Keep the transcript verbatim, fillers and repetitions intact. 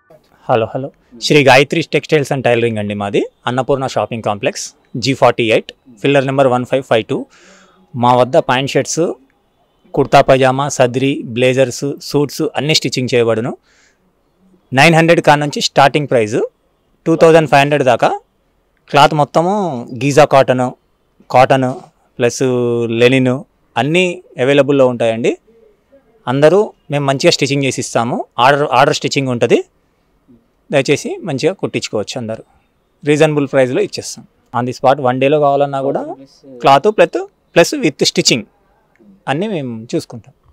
Hello hello Sri Gayatri textiles and tailoring అండి మాది Annapurna shopping complex G forty eight pillar number one five five two. మా వద్ద pant shirts, kurta pyjama, సద్రి, blazers, suits అన్నీ stitching చేయబడును. నైన్ హండ్రెడ్ కా నుంచి starting price two thousand five hundred దాకా. క్లాత్ మొత్తము గీజా కాటను కాటను ప్లస్ లెనిన్ అన్నీ అవైలబుల్లో ఉంటాయండి. అందరూ మేము మంచిగా స్టిచ్చింగ్ చేసి ఇస్తాము. ఆర్డర్ ఆర్డర్ స్టిచ్చింగ్ ఉంటుంది. దయచేసి మంచిగా కుట్టించుకోవచ్చు. అందరూ రీజనబుల్ ప్రైస్లో ఇచ్చేస్తాం. ఆన్ ది స్పాట్ వన్ డేలో కావాలన్నా కూడా cloth plus plus with stitching అన్నీ మేము చూసుకుంటాం.